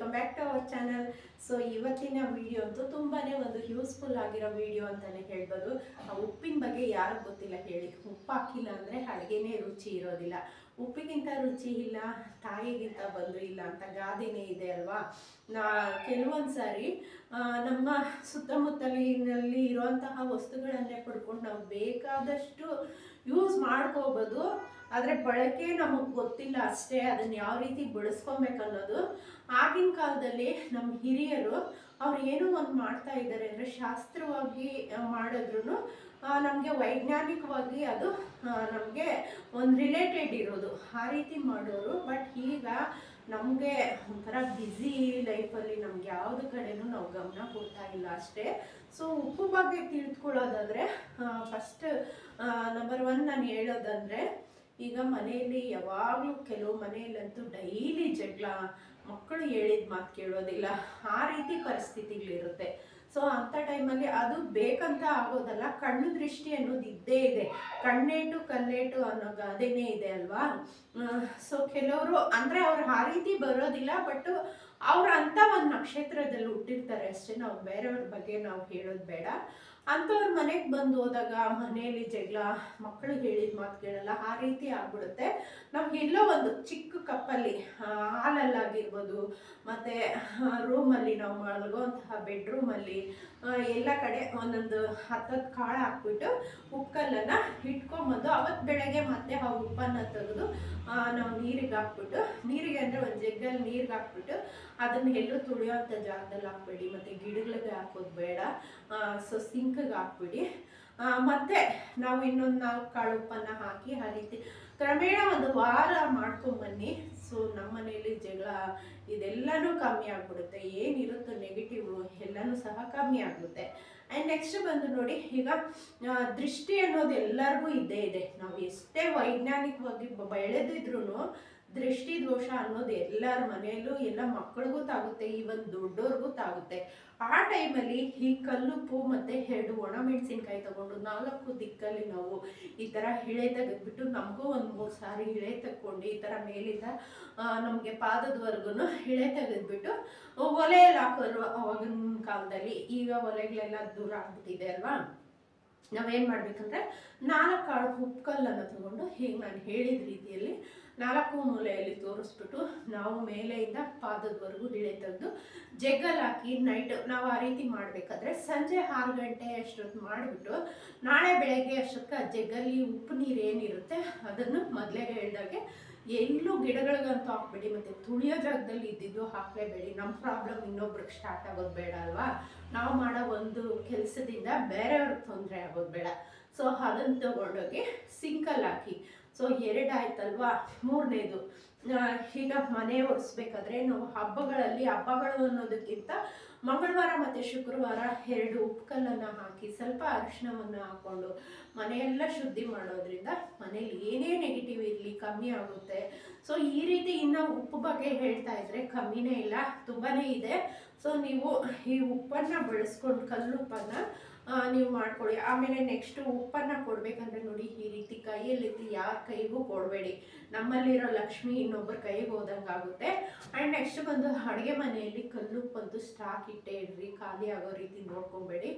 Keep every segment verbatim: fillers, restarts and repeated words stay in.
Welcome back to our channel. So ಇವತ್ತಿನ video ಅಂತೂ ತುಂಬಾ ಒಂದು ಯೂಸ್ಫುಲ್ ಆಗಿರೋ ವಿಡಿಯೋ ಅಂತಲೇ ಹೇಳ್ಬೋದು. ಆ ಉಪ್ಪಿನ ಬಗ್ಗೆ ಯಾರಿಗೆ ಗೊತ್ತಿಲ್ಲ ಹೇಳಿ. ಉಪ್ಪು ಹಾಕಿಲ್ಲ ಅಂದರೆ ಅಡುಗೆನೇ ರುಚಿ ಇರೋದಿಲ್ಲ. ಉಪ್ಪಿಗಿಂತ ರುಚಿ ಇಲ್ಲ, ತಾಯಿಗಿಂತ ಬಂದು ಇಲ್ಲ ಅಂತ ಗಾದೆನೇ ಇದೆ ಅಲ್ವಾ. ನಾ ಕೆಲವೊಂದು ಸಾರಿ ನಮ್ಮ ಸುತ್ತಮುತ್ತಲಿನಲ್ಲಿ ಇರುವಂತಹ ವಸ್ತುಗಳನ್ನೇ ಪಡ್ಕೊಂಡು ನಾವು ಬೇಕಾದಷ್ಟು ಯೂಸ್ ಮಾಡ್ಕೋಬೋದು. ಆದರೆ ಬಳಕೆ ನಮಗೆ ಗೊತ್ತಿಲ್ಲ ಅಷ್ಟೇ, ಅದನ್ನು ಯಾವ ರೀತಿ ಬಳಸ್ಕೊಬೇಕು ಅನ್ನೋದು. ಆಗಿನ ಕಾಲದಲ್ಲಿ ನಮ್ಮ ಹಿರಿಯರು ಅವ್ರು ಏನೋ ಒಂದು ಮಾಡ್ತಾ ಇದ್ದಾರೆ ಅಂದರೆ ಶಾಸ್ತ್ರವಾಗಿ ಮಾಡಿದ್ರು ನಮಗೆ ವೈಜ್ಞಾನಿಕವಾಗಿ ಅದು ನಮಗೆ ಒಂದು ರಿಲೇಟೆಡ್ ಇರೋದು, ಆ ರೀತಿ ಮಾಡೋರು. ಬಟ್ ಈಗ ನಮಗೆ ಒಂಥರ ಬ್ಯುಸಿ ಲೈಫಲ್ಲಿ ನಮ್ಗೆ ಯಾವುದು ಕಡೆನೂ ನಾವು ಗಮನ ಕೊಡ್ತಾ ಇಲ್ಲ ಅಷ್ಟೇ. ಸೊ ಉಪ್ಪು ಬಗ್ಗೆ ತಿಳ್ಕೊಳ್ಳೋದಾದರೆ ಫಸ್ಟ್ ನಂಬರ್ ಒನ್ ನಾನು ಹೇಳೋದಂದರೆ, ಈಗ ಮನೆಯಲ್ಲಿ ಯಾವಾಗಲೂ ಕೆಲವು ಮನೆಯಲ್ಲಂತೂ ಡೈಲಿ ಜಗಳ, ಮಕ್ಕಳು ಹೇಳಿದ ಮಾತು ಕೇಳೋದಿಲ್ಲ, ಆ ರೀತಿ ಪರಿಸ್ಥಿತಿಗಳಿರುತ್ತೆ. ಸೊ ಅಂಥ ಟೈಮಲ್ಲಿ ಅದು ಬೇಕಂತ ಆಗೋದಲ್ಲ, ಕಣ್ಣು ದೃಷ್ಟಿ ಅನ್ನೋದು ಇದ್ದೇ ಇದೆ. ಕಣ್ಣೇಟು ಕಲ್ಲೇಟು ಅನ್ನೋ ಗಾದೆನೇ ಇದೆ ಅಲ್ವಾ. ಸೊ ಕೆಲವರು ಅಂದರೆ ಅವ್ರು ಆ ರೀತಿ ಬರೋದಿಲ್ಲ, ಬಟ್ ಅವ್ರು ಅಂಥ ಒಂದು ನಕ್ಷತ್ರದಲ್ಲಿ ಹುಟ್ಟಿರ್ತಾರೆ ಅಷ್ಟೇ. ನಾವು ಬೇರೆಯವ್ರ ಬಗ್ಗೆ ನಾವು ಹೇಳೋದು ಬೇಡ. ಅಂಥವ್ರ ಮನೆಗೆ ಬಂದು ಹೋದಾಗ ಮನೆಯಲ್ಲಿ ಜಗಳ, ಮಕ್ಕಳು ಹೇಳಿದ ಮಾತು ಕೇಳಲ್ಲ, ಆ ರೀತಿ ಆಗ್ಬಿಡುತ್ತೆ. ನಮ್ಗೆ ಎಲ್ಲೋ ಒಂದು ಚಿಕ್ಕ ಕಪ್ಪಲ್ಲಿ ಹಾಲಲ್ಲಾಗಿರ್ಬೋದು, ಮತ್ತು ರೂಮಲ್ಲಿ ನಾವು ಮಲಗುವಂತಹ ಬೆಡ್ರೂಮಲ್ಲಿ ಎಲ್ಲ ಕಡೆ ಒಂದೊಂದು ಹತ್ತತ್ತು ಕಾಳು ಹಾಕ್ಬಿಟ್ಟು ಉಪ್ಪುಕಲ್ಲನ್ನು ಇಟ್ಕೊಂಬಂದು ಅವತ್ತು ಬೆಳಗ್ಗೆ ಮತ್ತೆ ಆ ಉಪ್ಪನ್ನು ತೆಗೆದು ನಾವು ನೀರಿಗೆ ಹಾಕ್ಬಿಟ್ಟು, ನೀರಿಗೆ ಅಂದರೆ ಒಂದು ಜಗ್ಗಲ್ಲಿ ನೀರಿಗೆ ಹಾಕ್ಬಿಟ್ಟು ಅದನ್ನು ಎಲ್ಲರೂ ತುಳಿಯೋಂಥ ಜಾಗದಲ್ಲಿ ಹಾಕ್ಬೇಡಿ, ಮತ್ತು ಗಿಡಗಳಿಗೆ ಹಾಕೋದು ಬೇಡ. ಸೊ ಸಿಂಕ್ಗೆ ಹಾಕ್ಬಿಡಿ. ಮತ್ತು ನಾವು ಇನ್ನೊಂದು ನಾಲ್ಕು ಕಾಳು ಉಪ್ಪನ್ನು ಹಾಕಿ ಆ ರೀತಿ ಕ್ರಮೇಣ ಒಂದು ವಾರ ಮಾಡ್ಕೊಂಬನ್ನಿ. ಸೊ ನಮ್ಮ ಮನೆಯಲ್ಲಿ ಜಗಳ ಇದೆಲ್ಲನೂ ಕಮ್ಮಿ ಆಗಿಬಿಡುತ್ತೆ. ಏನಿರುತ್ತೋ ನೆಗೆಟಿವ್ ಎಲ್ಲನೂ ಸಹ ಕಮ್ಮಿ ಆಗುತ್ತೆ. ಆ್ಯಂಡ್ ನೆಕ್ಸ್ಟ್ ಬಂದು ನೋಡಿ, ಈಗ ದೃಷ್ಟಿ ಅನ್ನೋದು ಎಲ್ಲರಿಗೂ ಇದ್ದೇ ಇದೆ. ನಾವು ಎಷ್ಟೇ ವೈಜ್ಞಾನಿಕವಾಗಿ ಬೆಳೆದಿದ್ರೂ ದೃಷ್ಟಿ ದೋಷ ಅನ್ನೋದು ಎಲ್ಲರ ಮನೆಯಲ್ಲೂ, ಎಲ್ಲ ಮಕ್ಕಳಿಗೂ ತಾಗುತ್ತೆ, ಈವನ್ ದೊಡ್ಡವ್ರಿಗೂ ತಾಗುತ್ತೆ. ಆ ಟೈಮಲ್ಲಿ ಈ ಕಲ್ಲುಪ್ಪು ಮತ್ತು ಎರಡು ಒಣಮೆಣಸಿನ್ಕಾಯಿ ತಗೊಂಡು ನಾಲ್ಕು ದಿಕ್ಕಲ್ಲಿ ನಾವು ಈ ಥರ ಇಳೆ ತೆಗೆದ್ಬಿಟ್ಟು, ನಮಗೂ ಒಂದು ಮೂರು ಸಾರಿ ಇಳೆ ತಗೊಂಡು ಈ ಥರ ಮೇಲಿಂದ ನಮಗೆ ಪಾದದವರೆಗೂ ಇಳೆ ತೆಗೆದ್ಬಿಟ್ಟು ಒಲೆಯಲ್ಲಿ ಹಾಕೋರು ಅವಾಗಿನ ಕಾಲದಲ್ಲಿ. ಈಗ ಒಲೆಗಳೆಲ್ಲ ದೂರ ಆಗ್ಬಿಟ್ಟಿದೆ ಅಲ್ವಾ. ನಾವೇನು ಮಾಡಬೇಕಂದ್ರೆ ನಾಲ್ಕು ಕಾಳು ಉಪ್ಪು ಕಲ್ಲನ್ನು ತಗೊಂಡು ಹೀಗೆ ನಾನು ಹೇಳಿದ ರೀತಿಯಲ್ಲಿ ನಾಲ್ಕು ಮೂಲೆಯಲ್ಲಿ ತೋರಿಸ್ಬಿಟ್ಟು ನಾವು ಮೇಲೆಯಿಂದ ಪಾದದವರೆಗೂ ಇಳೆ ತೆಗೆದು ಜಗ್ಗಲ್ಲಿ ಹಾಕಿ ನೈಟ್ ನಾವು ಆ ರೀತಿ ಮಾಡಬೇಕಾದ್ರೆ ಸಂಜೆ ಆರು ಗಂಟೆ ಅಷ್ಟೊತ್ತು ಮಾಡಿಬಿಟ್ಟು ನಾಳೆ ಬೆಳಗ್ಗೆ ಅಷ್ಟೊತ್ತು ಆ ಜಗ್ಗಲ್ಲಿ ಉಪ್ಪು ನೀರು ಏನಿರುತ್ತೆ ಅದನ್ನು ಮೊದಲೇ ಹೇಳ್ದಾಗೆ ಎಲ್ಲೂ ಗಿಡಗಳಿಗಂತೂ ಹಾಕ್ಬೇಡಿ, ಮತ್ತು ತುಳಿಯೋ ಜಾಗದಲ್ಲಿ ಇದ್ದಿದ್ದು ಹಾಕಲೇಬೇಡಿ. ನಮ್ಮ ಪ್ರಾಬ್ಲಮ್ ಇನ್ನೊಬ್ರಿಗೆ ಸ್ಟಾರ್ಟ್ ಆಗೋದು ಬೇಡ ಅಲ್ವಾ. ನಾವು ಮಾಡೋ ಒಂದು ಕೆಲಸದಿಂದ ಬೇರೆಯವ್ರಿಗೆ ತೊಂದರೆ ಆಗೋದು ಬೇಡ. ಸೊ ಅದನ್ನು ತಗೊಂಡೋಗಿ ಸಿಂಕಲ್ಲಿ ಹಾಕಿ. ಸೊ ಎರಡು ಆಯ್ತಲ್ವಾ. ಮೂರನೇದು, ಈಗ ಮನೆ ಒರೆಸ್ಬೇಕಾದ್ರೆ ನಾವು ಹಬ್ಬಗಳಲ್ಲಿ, ಹಬ್ಬಗಳು ಅನ್ನೋದಕ್ಕಿಂತ ಮಂಗಳವಾರ ಮತ್ತು ಶುಕ್ರವಾರ ಎರಡು ಉಪ್ಪು ಕಲ್ಲನ್ನು ಹಾಕಿ ಸ್ವಲ್ಪ ಅರಿಶಿಣವನ್ನು ಹಾಕ್ಕೊಂಡು ಮನೆಯೆಲ್ಲ ಶುದ್ಧಿ ಮಾಡೋದ್ರಿಂದ ಮನೇಲಿ ಏನೇ ನೆಗೆಟಿವ್ ಇರಲಿ ಕಮ್ಮಿ ಆಗುತ್ತೆ. ಸೊ ಈ ರೀತಿ ಇನ್ನು ಉಪ್ಪು ಬಗ್ಗೆ ಹೇಳ್ತಾ ಇದ್ರೆ ಕಮ್ಮಿನೇ ಇಲ್ಲ, ತುಂಬಾ ಇದೆ. ಸೊ ನೀವು ಈ ಉಪ್ಪನ್ನು ಬಳಸ್ಕೊಂಡು, ಕಲ್ಲುಪ್ಪನ್ನು ನೀವು ಮಾಡ್ಕೊಳ್ಳಿ. ಆಮೇಲೆ ನೆಕ್ಸ್ಟು ಉಪ್ಪನ್ನು ಕೊಡಬೇಕಂದ್ರೆ ನೋಡಿ, ಈ ರೀತಿ ಕೈಯಲ್ಲಿ ಯಾರ ಕೈಗೂ ಕೊಡಬೇಡಿ. ನಮ್ಮಲ್ಲಿರೋ ಲಕ್ಷ್ಮಿ ಇನ್ನೊಬ್ಬರ ಕೈಗೆ ಹೋದಂಗೆ ಆಗುತ್ತೆ. ಆ್ಯಂಡ್ ನೆಕ್ಸ್ಟ್ ಬಂದು ಅಡುಗೆ ಮನೆಯಲ್ಲಿ ಕಲ್ಲುಪ್ಪಂತೂ ಸ್ಟಾಕ್ ಇಟ್ಟೇ ಇಡ್ರಿ, ಖಾಲಿ ಆಗೋ ರೀತಿ ನೋಡ್ಕೊಬೇಡಿ.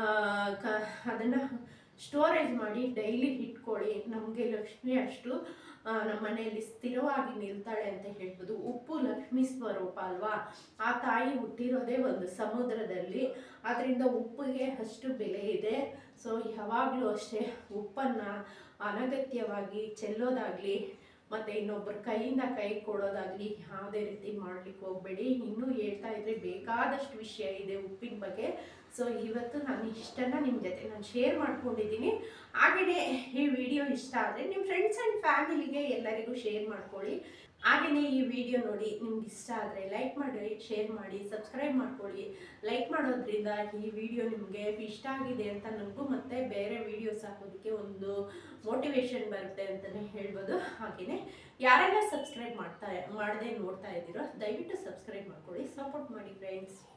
ಕ ಅದನ್ನು ಸ್ಟೋರೇಜ್ ಮಾಡಿ ಡೈಲಿ ಇಟ್ಕೊಳ್ಳಿ. ನಮಗೆ ಲಕ್ಷ್ಮಿ ಅಷ್ಟು ನಮ್ಮ ಮನೆಯಲ್ಲಿ ಸ್ಥಿರವಾಗಿ ನಿಲ್ತಾಳೆ ಅಂತ ಹೇಳ್ಬೋದು. ಉಪ್ಪು ಲಕ್ಷ್ಮೀ ಸ್ವರೂಪ ಅಲ್ವಾ. ಆ ತಾಯಿ ಹುಟ್ಟಿರೋದೇ ಒಂದು ಸಮುದ್ರದಲ್ಲಿ, ಅದರಿಂದ ಉಪ್ಪಿಗೆ ಅಷ್ಟು ಬೆಲೆ ಇದೆ. ಸೊ ಯಾವಾಗಲೂ ಅಷ್ಟೇ ಉಪ್ಪನ್ನು ಅನಗತ್ಯವಾಗಿ ಚೆಲ್ಲೋದಾಗಲಿ ಮತ್ತು ಇನ್ನೊಬ್ಬರ ಕೈಯಿಂದ ಕೈ ಕೊಡೋದಾಗಲಿ ಯಾವುದೇ ರೀತಿ ಮಾಡಲಿಕ್ಕೆ ಹೋಗಬೇಡಿ. ಇನ್ನೂ ಹೇಳ್ತಾ ಇದ್ದರೆ ಬೇಕಾದಷ್ಟು ವಿಷಯ ಇದೆ ಉಪ್ಪಿನ ಬಗ್ಗೆ. ಸೊ ಇವತ್ತು ನಾನು ಇಷ್ಟನ್ನು ನಿಮ್ಮ ಜೊತೆ ನಾನು ಶೇರ್ ಮಾಡ್ಕೊಂಡಿದ್ದೀನಿ. ಹಾಗೆಯೇ ಈ ವಿಡಿಯೋ ಇಷ್ಟ ಆದರೆ ನಿಮ್ಮ ಫ್ರೆಂಡ್ಸ್ ಆ್ಯಂಡ್ ಫ್ಯಾಮಿಲಿಗೆ ಎಲ್ಲರಿಗೂ ಶೇರ್ ಮಾಡ್ಕೊಳ್ಳಿ. ಹಾಗೆಯೇ ಈ ವಿಡಿಯೋ ನೋಡಿ ನಿಮ್ಗೆ ಇಷ್ಟ ಆದರೆ ಲೈಕ್ ಮಾಡಿ, ಶೇರ್ ಮಾಡಿ, ಸಬ್ಸ್ಕ್ರೈಬ್ ಮಾಡ್ಕೊಳ್ಳಿ. ಲೈಕ್ ಮಾಡೋದ್ರಿಂದ ಈ ವಿಡಿಯೋ ನಿಮಗೆ ಇಷ್ಟ ಆಗಿದೆ ಅಂತ ನನಗೂ ಮತ್ತು ಬೇರೆ ವೀಡಿಯೋಸ್ ಹಾಕೋದಕ್ಕೆ ಒಂದು ಮೋಟಿವೇಶನ್ ಬರುತ್ತೆ ಅಂತಲೇ ಹೇಳ್ಬೋದು. ಹಾಗೆಯೇ ಯಾರೆಲ್ಲ ಸಬ್ಸ್ಕ್ರೈಬ್ ಮಾಡ್ತಾ ಮಾಡದೆ ನೋಡ್ತಾ ಇದ್ದೀರೋ ದಯವಿಟ್ಟು ಸಬ್ಸ್ಕ್ರೈಬ್ ಮಾಡ್ಕೊಳ್ಳಿ, ಸಪೋರ್ಟ್ ಮಾಡಿ ಫ್ರೆಂಡ್ಸ್.